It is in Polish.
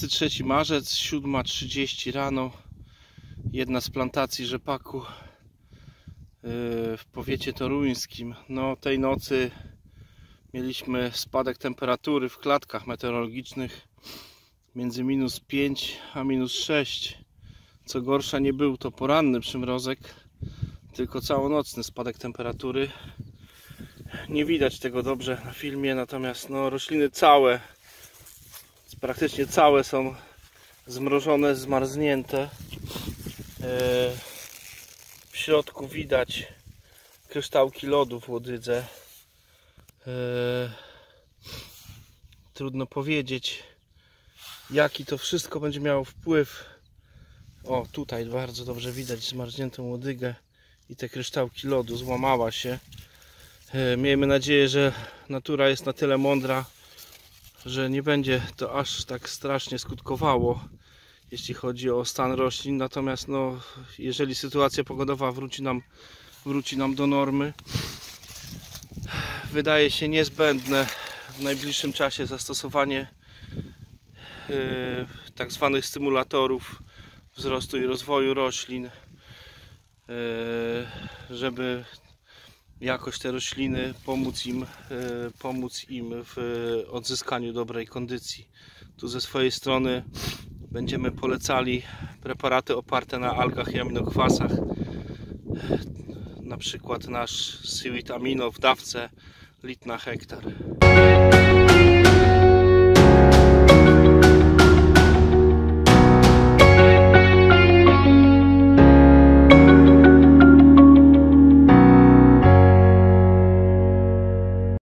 23 marzec, 7:30 rano. Jedna z plantacji rzepaku w powiecie toruńskim. No, tej nocy mieliśmy spadek temperatury w klatkach meteorologicznych między -5 a -6. Co gorsza, nie był to poranny przymrozek, tylko całonocny spadek temperatury. Nie widać tego dobrze na filmie, natomiast no, rośliny całe, praktycznie całe są zmrożone, zmarznięte. W środku widać kryształki lodu w łodydze. Trudno powiedzieć, jaki to wszystko będzie miało wpływ. O, tutaj bardzo dobrze widać zmarzniętą łodygę i te kryształki lodu. Złamała się. Miejmy nadzieję, że natura jest na tyle mądra, że nie będzie to aż tak strasznie skutkowało, jeśli chodzi o stan roślin. Natomiast no, jeżeli sytuacja pogodowa wróci nam do normy, wydaje się niezbędne w najbliższym czasie zastosowanie tak zwanych stymulatorów wzrostu i rozwoju roślin, żeby jakoś te rośliny pomóc im w odzyskaniu dobrej kondycji. Tu ze swojej strony będziemy polecali preparaty oparte na algach i aminokwasach, na przykład nasz Seaweed Amino w dawce litr na hektar.